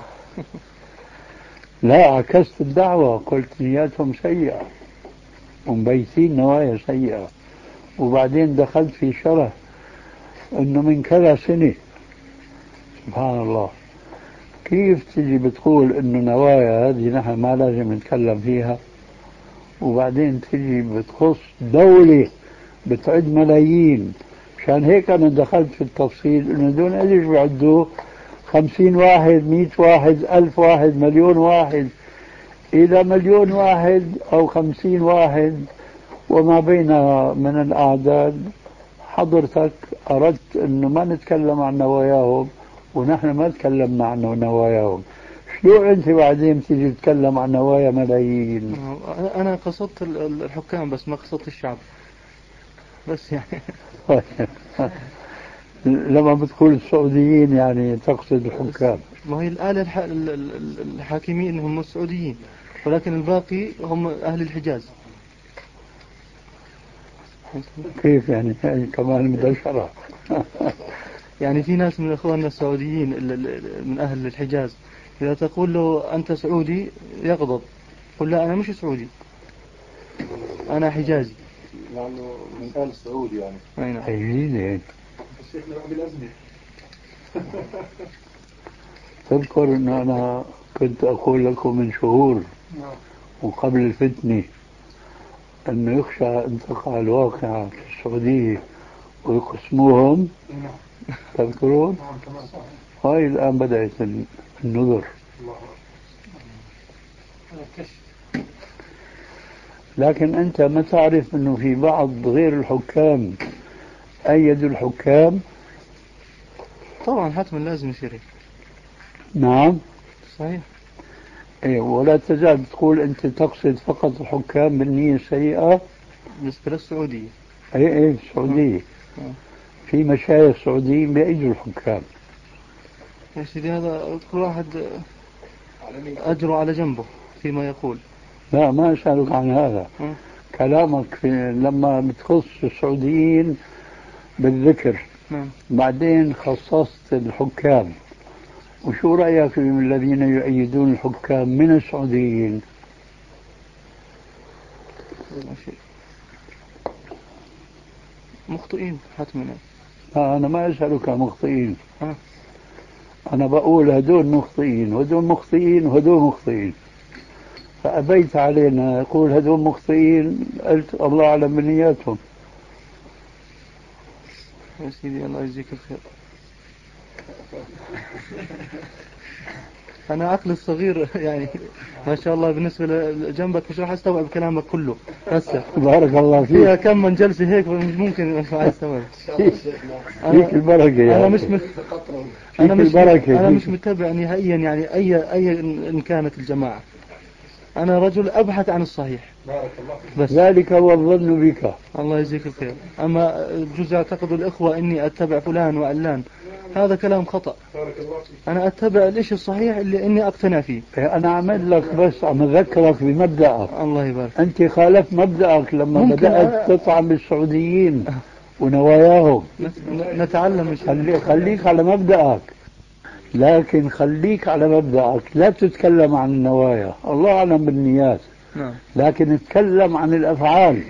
لا، عكست الدعوة، قلت نياتهم سيئة ومبيتين نوايا سيئة، وبعدين دخلت في شرح انه من كذا سنة. سبحان الله، كيف تجي بتقول انه نوايا هذه نحن ما لازم نتكلم فيها، وبعدين تجي بتخص دولة بتعد ملايين. مشان هيك انا دخلت في التفصيل انه دون ايش بيعدوا خمسين واحد، مئة واحد، ألف واحد، مليون واحد، إلى مليون واحد أو خمسين واحد وما بينها من الأعداد. حضرتك أردت أنه ما نتكلم عن نواياهم، ونحن ما تكلمنا عن نواياهم. شو أنت بعدين تيجي تتكلم عن نوايا ملايين؟ أنا قصدت الحكام بس ما قصدت الشعب بس يعني. لما بتقول السعوديين يعني تقصد الحكام. ما هي الآلة الح... الحاكمين هم السعوديين ولكن الباقي هم أهل الحجاز. كيف يعني؟ يعني كمان مدشرة. يعني في ناس من إخواننا السعوديين من أهل الحجاز إذا تقول له أنت سعودي يغضب، قل لا أنا مش سعودي أنا حجازي لأنه من آل السعود يعني. أي نعم. أي الشيخ نروح بالأزمة. تذكر أن أنا كنت أقول لكم من شهور وقبل الفتنة أنه يخشى أن تقع الواقعة في السعودية ويقسموهم. تذكرون؟ هاي الآن بدأت النذر. لكن أنت ما تعرف أنه في بعض غير الحكام أيدوا الحكام؟ طبعا حتما لازم يصير. نعم صحيح. إيه، ولا تزال تقول أنت تقصد فقط الحكام بالنية السيئة بالنسبة للسعودية. أي إيه السعودية. في مشايخ سعوديين بيأيدوا الحكام. يا سيدي هذا كل واحد أجره على جنبه فيما يقول. لا ما أسألك عن هذا. م. كلامك في لما بتخص السعوديين بالذكر. م. بعدين خصصت الحكام، وشو رأيك في الذين يؤيدون الحكام من السعوديين؟ مخطئين حتما. لا أنا ما أسألك مخطئين. ها. أنا بقول هدول مخطئين وهدول مخطئين وهدول مخطئين، فأبيت علينا يقول هدول مخطئين، قلت الله أعلم بنياتهم. يا سيدي الله يجزيك الخير. أنا عقلي الصغير يعني ما شاء الله بالنسبة لجنبك مش راح أستوعب كلامك كله هسه. بارك الله فيك. فيها كم من جلسة هيك مش ممكن مش أستوعب. فيك البركة يعني. أنا مش مت... أنا مش أنا مش متابع نهائيا يعني أي أي إن كانت الجماعة. أنا رجل أبحث عن الصحيح. بارك الله فيك. بس ذلك هو الظن بك. الله يجزيك الخير. أما جزء يعتقد الإخوة إني أتبع فلان وعلان، هذا كلام خطأ. بارك الله فيك. أنا أتبع الإشي الصحيح اللي إني أقتنع فيه. أنا عمل لك بس عم أذكرك بمبدأك. الله يبارك. أنت خالفت مبدأك لما بدأت تطعن بالسعوديين ونواياهم. نتعلم. خلي خليك على مبدأك، لكن خليك على مبدأك، لا تتكلم عن النوايا، الله أعلم بالنيات. نعم. لكن اتكلم عن الأفعال.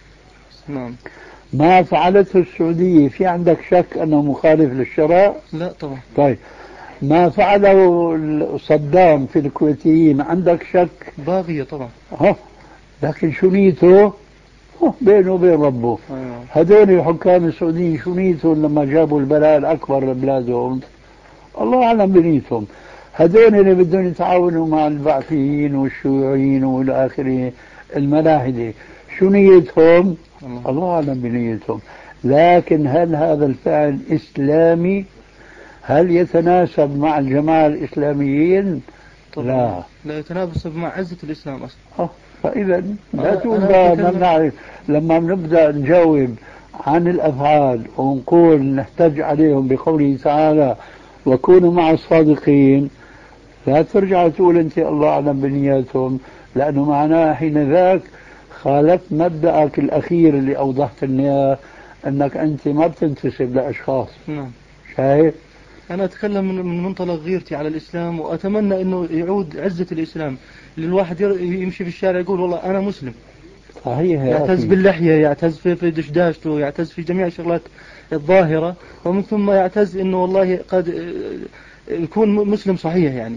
نعم. ما فعلته السعودية في عندك شك أنه مخالف للشرع؟ لا طبعا. طيب ما فعله صدام في الكويتيين عندك شك؟ باغية طبعا. ها لكن شو نيته؟ بينه وبين ربه. أيوة. هذول الحكام السعوديين شو نيتهم لما جابوا البلاء الأكبر لبلادهم؟ الله أعلم بنيتهم. هذول اللي بدهم يتعاونوا مع البعثيين والشيوعيين والى اخره الملاحدة، شو نيتهم؟ الله, الله أعلم بنيتهم. لكن هل هذا الفعل إسلامي؟ هل يتناسب مع الجماعة الإسلاميين؟ لا لا يتناسب مع عزة الإسلام أصلا. أه فإذا لا تقول ما بنعرف. لما بنبدأ نجاوب عن الأفعال ونقول نحتج عليهم بقوله تعالى وكونوا مع الصادقين، لا ترجع تقول أنت الله أعلم بنياتهم، لأنه معناه حين ذاك خالفت مبدأك الأخير اللي أوضحت لنا أنك أنت ما بتنتسب لأشخاص. نعم. شايف؟ أنا أتكلم من منطلق غيرتي على الإسلام، وأتمنى أنه يعود عزة الإسلام، اللي الواحد يمشي في الشارع يقول والله أنا مسلم. صحيح. يعتز باللحية، يعتز في دشداشته، يعتز في جميع الشغلات الظاهرة، ومن ثم يعتز أنه والله قد يكون مسلم صحيح. يعني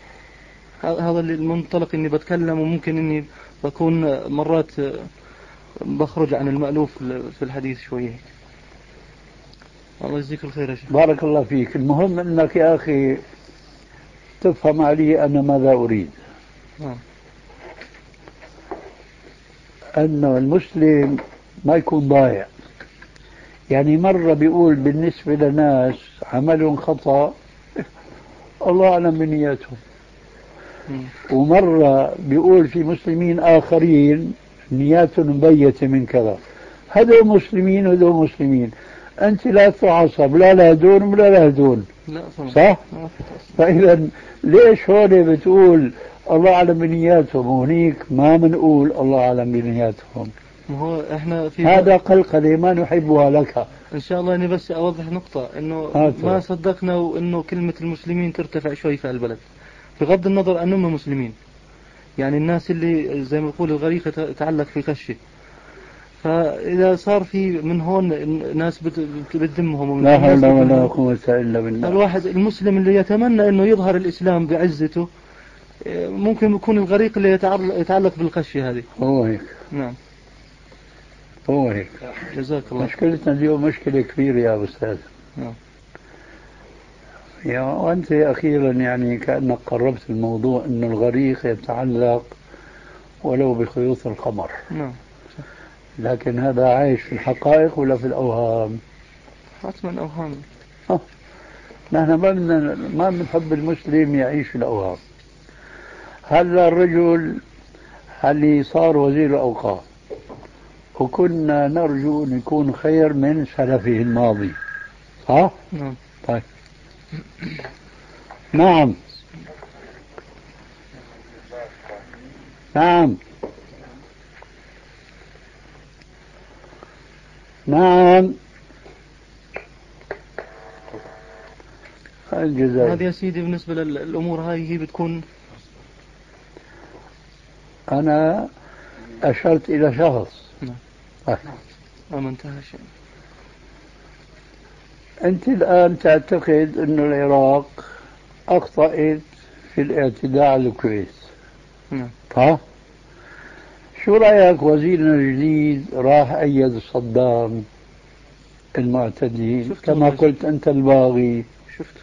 هذا المنطلق إني بتكلم، وممكن إني بكون مرات بخرج عن المألوف في الحديث شوية. الله يجزيك الخير يا شيخ. بارك الله فيك. المهم أنك يا أخي تفهم علي أنا ماذا أريد. نعم. أن المسلم ما يكون ضايع. يعني مرة بيقول بالنسبة لناس عملهم خطأ، الله أعلم بنياتهم. ومرة بيقول في مسلمين آخرين نياتهم مبيتة من كذا. هذول مسلمين وهذول مسلمين، أنت لا تعصب لا لهدون ولا لهدون، صح؟ فإذا ليش هون بتقول الله أعلم بنياتهم وهنيك ما بنقول الله أعلم بنياتهم؟ هو احنا في هذا قلقلة ما نحبها لك. ان شاء الله اني بس اوضح نقطة انه ما صدقنا وانه كلمة المسلمين ترتفع شوي في البلد، بغض النظر انهم مسلمين. يعني الناس اللي زي ما يقول الغريق يتعلق في خشه، فاذا صار في من هون ناس بتذمهم لا حول ولا قوة الا بالله. الواحد المسلم اللي يتمنى انه يظهر الاسلام بعزته ممكن يكون الغريق اللي يتعلق بالخشية هذه. هو هيك. نعم هو هيك. جزاك الله. مشكلتنا اليوم مشكلة كبيرة يا أستاذ. نعم. يا وأنت أخيرا يعني كأنك قربت الموضوع أنه الغريق يتعلق ولو بخيوط القمر. نعم. لكن هذا عايش في الحقائق ولا في الأوهام؟ حتما أوهام. أه. نحن ما بدنا ما بنحب المسلم يعيش في الأوهام. هذا الرجل اللي صار وزير الأوقاف وكنا نرجو أن يكون خير من سلفه الماضي، ها؟ نعم. طيب. نعم. نعم. نعم. الجزائر. هذه يا سيدي بالنسبة للأمور هاي هي بتكون. أنا أشرت إلى شخص. نعم. آه. ما انتهى شيء. أنت الآن تعتقد أن العراق أخطأت في الاعتداء على الكويت. نعم. ها؟ شو رأيك وزيرنا الجديد راح أيد صدام المعتدين كما قلت أنت الباغي؟ شفت.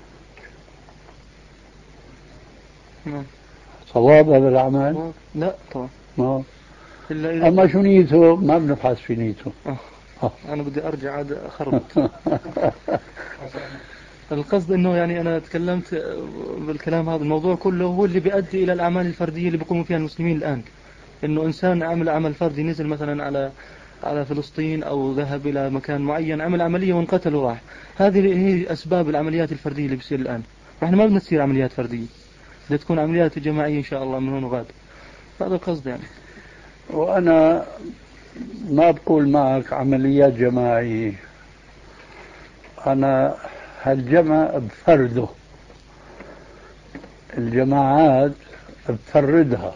نعم. صواب هذا العمل؟ لا طبعا. ما. إلا إذا أما شو نيته ما بنبحث في نيته. أه. أه. أنا بدي أرجع عاد أخربط. القصد إنه يعني أنا تكلمت بالكلام هذا الموضوع كله هو اللي بيؤدي إلى الأعمال الفردية اللي بيقوموا فيها المسلمين الآن. إنه إنسان عمل عمل فردي نزل مثلا على على فلسطين أو ذهب إلى مكان معين عمل عملية وانقتل وراح. هذه هي أسباب العمليات الفردية اللي بتصير الآن. نحن ما بدنا تصير عمليات فردية، بدها تكون عمليات جماعية إن شاء الله من هون وغاد. هذا القصد يعني. وأنا ما بقول معك عمليات جماعية، أنا هالجمع بفرده، الجماعات بفردها،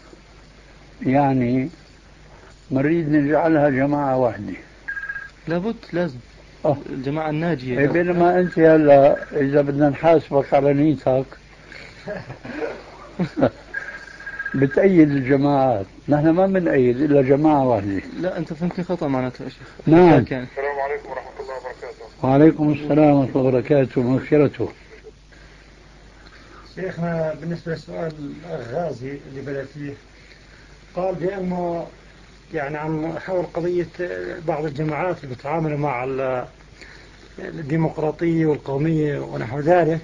يعني نريد نجعلها جماعة واحدة. لابد لازم أه. الجماعة الناجية. بينما أنت هلا إذا بدنا نحاسبك على نيتك بتأيد الجماعات، نحن ما بنأيد إلا جماعة واحدة. لا أنت فهمتني خطأ معناته يا شيخ. نعم. السلام عليكم ورحمة الله وبركاته. وعليكم السلام ورحمة الله وبركاته ومغفرته. شيخنا بالنسبة للسؤال الغازي اللي بدأ فيه، قال بأنه يعني عن حول قضية بعض الجماعات اللي بتعاملوا مع الديمقراطية والقومية ونحو ذلك،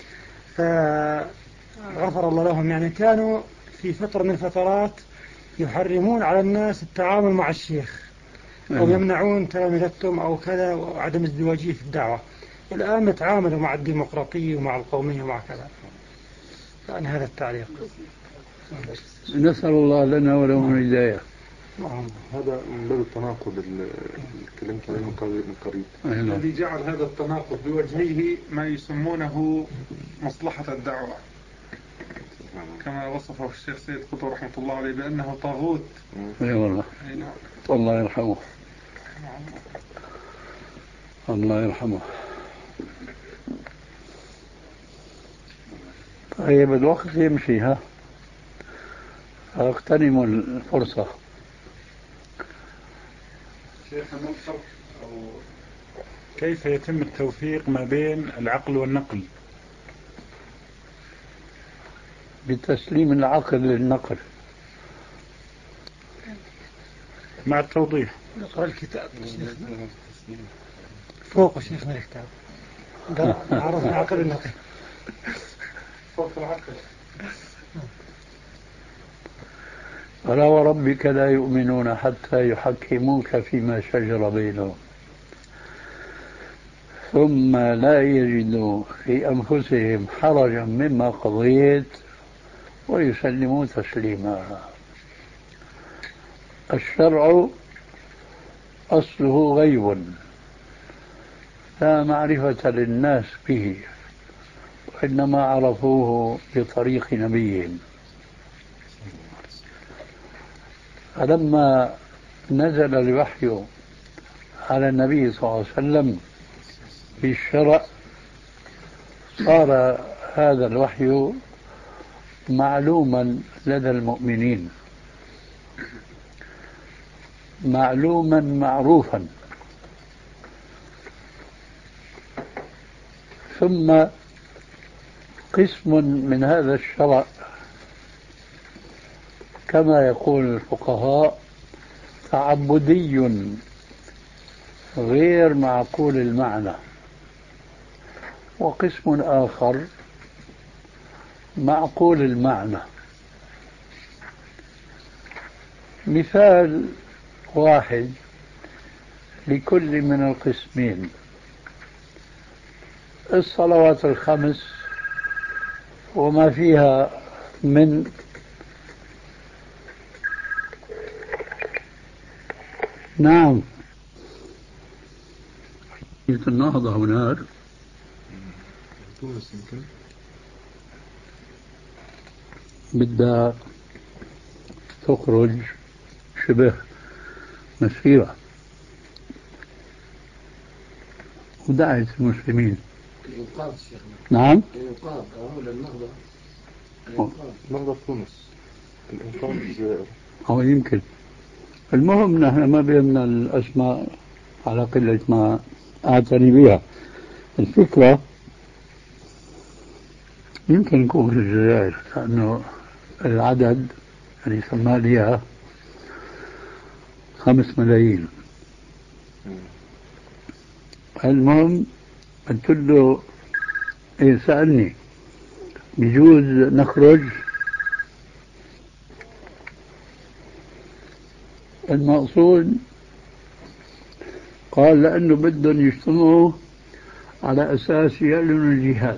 فغفر الله لهم يعني كانوا في فترة من الفترات يحرمون على الناس التعامل مع الشيخ أو يمنعون تلامذتهم أو كذا وعدم ازدواجية في الدعوة. الآن نتعاملوا مع الديمقراطية ومع القومية ومع كذا. يعني هذا التعليق. نسأل الله لنا ولهم الهداية. هذا من باب التناقض اللي تكلمت عليه من قريب. الذي جعل هذا التناقض بوجهه ما يسمونه مصلحة الدعوة، كما وصفه الشيخ سيد قطب رحمة الله عليه بأنه طاغوت. اي والله. الله يرحمه. الله يرحمه. طيب الوقت يمشي، ها اغتنموا الفرصة. شيخ الفرق أو كيف يتم التوفيق ما بين العقل والنقل؟ بتسليم العقل للنقل مع التوضيح. نقرأ الكتاب فوق شيخنا الكتاب عرفنا عقل النقل فوق العقل. فلا وربك لا يؤمنون حتى يحكموك فيما شجر بينهم ثم لا يجدوا في أنفسهم حرجا مما قضيت ويسلموا تسليما. الشرع أصله غيب لا معرفة للناس به، وإنما عرفوه بطريق نبيهم. فلما نزل الوحي على النبي صلى الله عليه وسلم بالشرع صار هذا الوحي معلوما لدى المؤمنين، معلوما معروفا. ثم قسم من هذا الشرع كما يقول الفقهاء تعبدي غير معقول المعنى، وقسم آخر معقول المعنى. مثال واحد لكل من القسمين: الصلوات الخمس وما فيها من نعم النهضة هناك بدها تخرج شبه مسيرة ودعت المسلمين. الإنقاذ شيخنا. نعم الإنقاذ أهو للنهضة. النهضة في تونس. الإنقاذ الجزائر. أو يمكن. المهم نحن ما بيهمنا الأسماء على قلة ما أعتني بها. الفكرة يمكن يكون في الجزائر لأنه العدد اللي سماه ليها خمس ملايين. المهم قلت له إيه، سألني بيجوز نخرج؟ المقصود قال لأنه بدهم يجتمعوا على أساس يعلنوا الجهاد.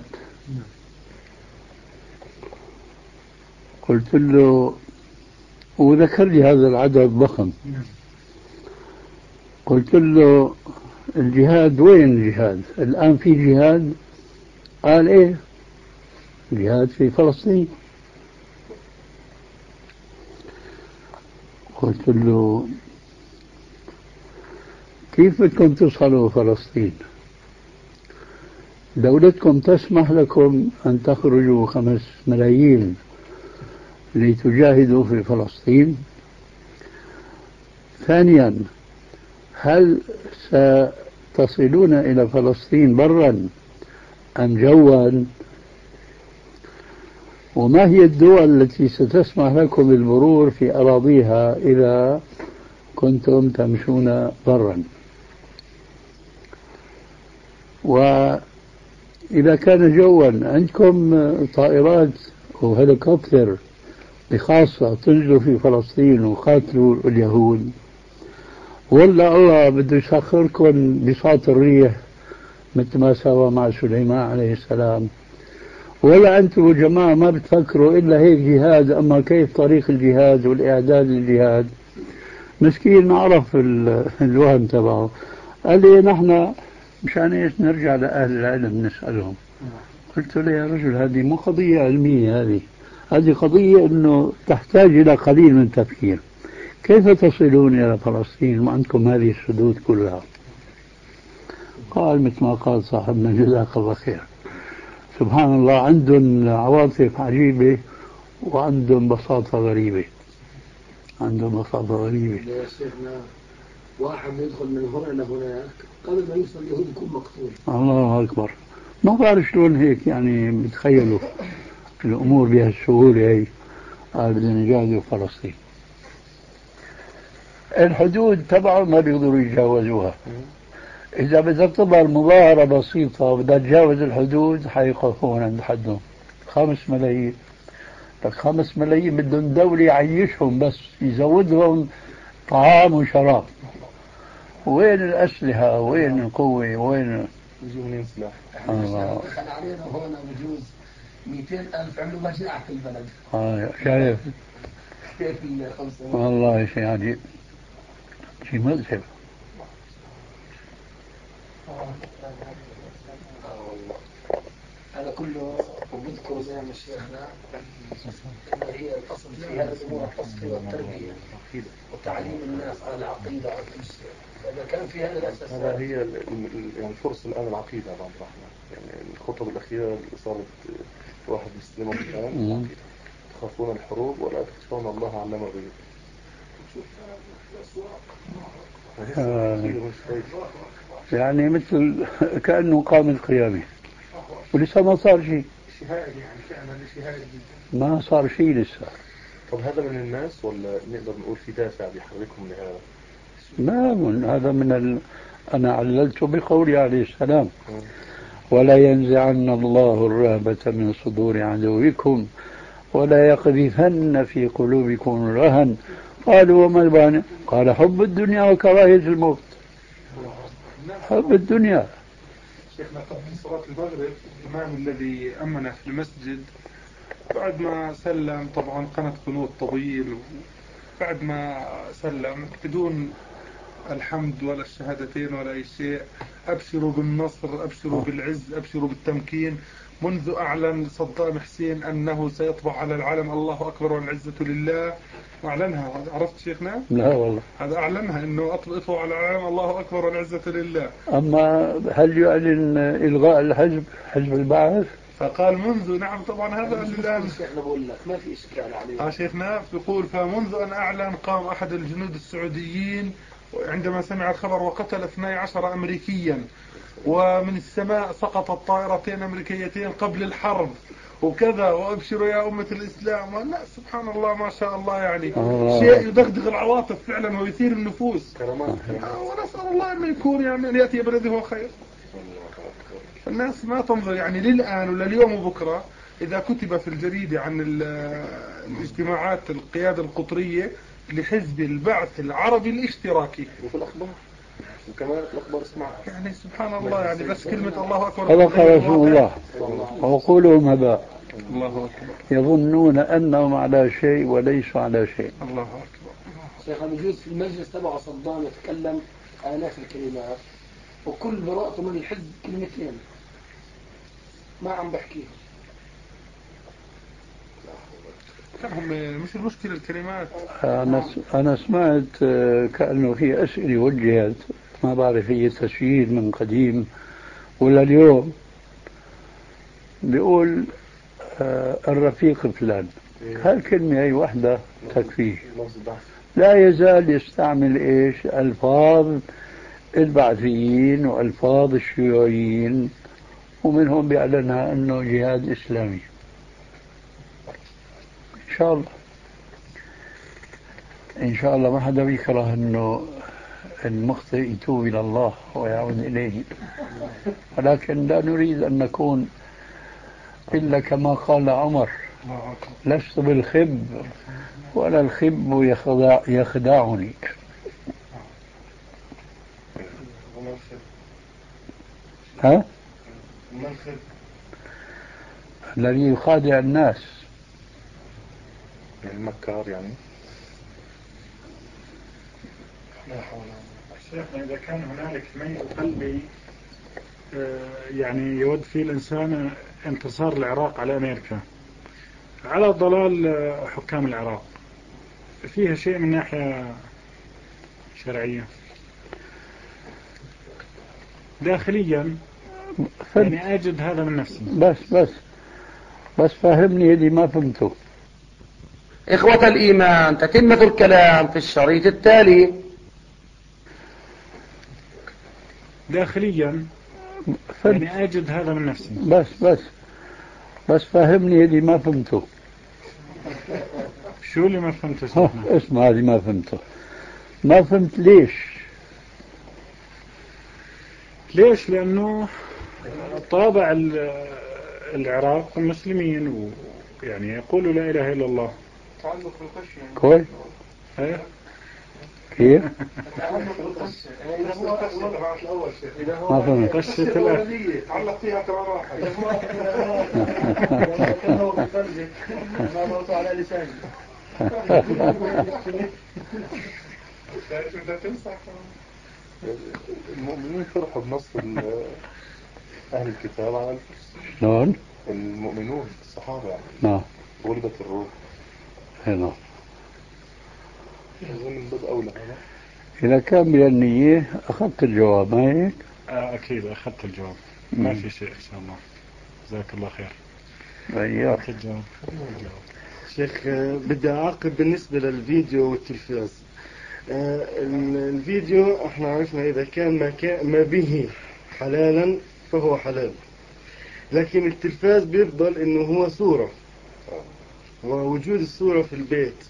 قلت له وذكر لي هذا العدد ضخم. قلت له الجهاد وين الجهاد؟ الآن في جهاد؟ قال إيه جهاد في فلسطين. قلت له كيف بدكم تصلوا فلسطين؟ دولتكم تسمح لكم أن تخرجوا خمس ملايين لتجاهدوا في فلسطين؟ ثانيا هل ستصلون إلى فلسطين برا أم جوا؟ وما هي الدول التي ستسمح لكم بالمرور في أراضيها إذا كنتم تمشون برا؟ وإذا كان جوا عندكم طائرات وهليكوبتر بخاصة تنزلوا في فلسطين وقاتلوا اليهود، ولا الله بده يسخركم بساط الريح مثل ما سوى مع سليمان عليه السلام؟ ولا أنتم جماعة ما بتفكروا إلا هيك جهاد؟ أما كيف طريق الجهاد والإعداد للجهاد؟ مسكين ما عرف الوهم تبعه. قال لي نحن مشان إيش نرجع لأهل العلم نسألهم. قلت له يا رجل هذه مو قضية علمية، هذه هذه قضية أنه تحتاج إلى قليل من تفكير. كيف تصلون إلى فلسطين وعندكم هذه السدود كلها؟ قال مثل ما قال صاحبنا جزاك الله خير، سبحان الله عندهم عواطف عجيبة وعندهم بساطة غريبة. عندهم بساطة غريبة. يا شيخنا واحد يدخل من هنا لهناك قبل ما يوصل اليهود يكون مقتول. الله أكبر. ما بعرف شلون هيك يعني بتخيلوا الأمور بهالسهولة هي. قال بدنا نجاهدوا فلسطين. الحدود تبعهم ما بيقدروا يتجاوزوها. إذا بدها تظهر مظاهرة بسيطة وبدها تجاوز الحدود حيقفون عند حدهم. خمس ملايين لك خمس ملايين بدهم دولة يعيشهم بس يزودهم طعام وشراب. وين الأسلحة؟ وين القوة؟ وين يجوا منين سلاح؟ الله دخل علينا هون بجوز مئتين ألف عملوا مجاعة في البلد. آه شايف كيف الخمسة؟ والله شيء عجيب، شيء مذهل. هذا كله وبذكر زي ما شيخنا إن هي الأصل في هذه الأمور التصفية والتربية وتعليم الناس على العقيدة على كل شيء. فإذا كان في هذه الأساسات هذا هي ال- ال- يعني الفرصة الآن العقيدة عبد الرحمن. يعني الخطب الأخيرة اللي صارت واحد يستلمها الآن، تخافون الحروب ولا تخشون الله علم الغيوب. آه. يعني مثل كأنه قام القيامة ولسه ما صار شيء. شهادة يعني فعلا شهادة جدا. ما صار شيء لسه. طب هذا من الناس ولا نقدر نقول في دافع بيحركهم لهذا؟ ما من هذا من ال... أنا عللت بقولي عليه السلام ولا ينزعن الله الرهبة من صدور عدوكم ولا يقذفن في قلوبكم الرهن. قالوا وما البانع؟ قال حب الدنيا وكراهية الموت. حب الدنيا. شيخنا قبل صلاة المغرب الإمام الذي أمنا في المسجد بعد ما سلم طبعا قناة قنوت طويل، بعد ما سلم بدون الحمد ولا الشهادتين ولا أي شيء، أبشروا بالنصر، أبشروا بالعز، أبشروا بالتمكين، منذ أعلن صدام حسين أنه سيطبع على العالم الله أكبر والعزة لله، وأعلنها. عرفت شيخنا؟ لا والله. هذا أعلنها أنه أطبع على العالم الله أكبر والعزة لله. أما هل يعلن إلغاء الحزب حزب البعث؟ فقال منذ، نعم طبعا هذا الآن شيخنا بقول لك ما في إشكال عليه. آه شيخنا بيقول فمنذ أن أعلن قام أحد الجنود السعوديين عندما سمع الخبر وقتل اثني عشر أمريكيا، ومن السماء سقطت طائرتين أمريكيتين قبل الحرب وكذا، وأبشروا يا أمة الإسلام. لا سبحان الله ما شاء الله، يعني الله. شيء يدغدغ العواطف فعلا ويثير النفوس. كرامات. آه ونسأل الله أن يكون يعني أن يأتي بلده هو خير. الناس ما تنظر يعني للآن ولا اليوم وبكرة إذا كتب في الجريدة عن الاجتماعات القيادة القطرية لحزب البعث العربي الاشتراكي، وفي الأخبار وكمان في الأخبار اسمع يعني سبحان الله، يعني بس كلمة الله أكبر. صدق رسول الله وقولهم هباء. الله أكبر. يظنون أنهم على شيء وليسوا على شيء. الله أكبر. شيخ بجوز في المجلس تبع صدام يتكلم آلاف الكلمات وكل براءته من الحزب كلمتين ما عم بحكيها. هم مش المشكلة الكلمات. أنا أنا سمعت كأنه في أسئلة وجهت، ما بعرف هي تسجيل من قديم ولا اليوم، بيقول الرفيق فلان. هالكلمة هي وحدة تكفيه. لا يزال يستعمل إيش ألفاظ البعثيين وألفاظ الشيوعيين، ومنهم بيعلنها أنه جهاد إسلامي. إن شاء الله إن شاء الله ما حدا بيكره أنه المخطئ يتوب إلى الله ويعود إليه، ولكن لا نريد أن نكون إلا كما قال عمر: لست بالخب ولا الخب يخدع يخدعني. ها؟ الذي يخادع الناس يعني المكار يعني. لا حول ولا قوة. شيخنا إذا كان هنالك ميل قلبي يعني يود فيه الإنسان انتصار العراق على أمريكا على ضلال حكام العراق، فيها شيء من ناحية شرعية داخليا، يعني أجد هذا من نفسي. بس بس بس فهمني اللي ما فهمته. إخوة الإيمان، تتمة الكلام في الشريط التالي. داخليا يعني أجد هذا من نفسي. بس بس بس فهمني اللي ما فهمته. شو اللي ما فهمته؟ اسمع اللي ما فهمته. ما فهمت ليش؟ ليش؟ لأنه طابع العراق المسلمين يعني يقولوا لا إله إلا الله. تعلق بالخشية. كويس. ايه كيف؟ تعلق بالخشية. إذا هو الخشية تبعت الأول شيء. إذا ما هو فهمت. خشية الأهل. تعلق فيها كمان واحد. إذا هو بقلبك ما ضغط على لسانك. المؤمنون فرحوا بنص أهل الكتاب على الفرس. شلون؟ المؤمنون الصحابة يعني. نعم. غلبت الروح. نعم. أظن من باب أولى هذا. إذا كان بهالنية أخذت الجواب، ما هيك؟ آه أكيد أخذت الجواب. ما في شيء إن شاء الله. جزاك الله خير. أيوه. أخذت الجواب. شيخ بدي أعقب بالنسبة للفيديو والتلفاز. الفيديو احنا عرفنا إذا كان ما, كان ما به حلالا فهو حلال، لكن التلفاز بيفضل إنه هو صورة، ووجود الصورة في البيت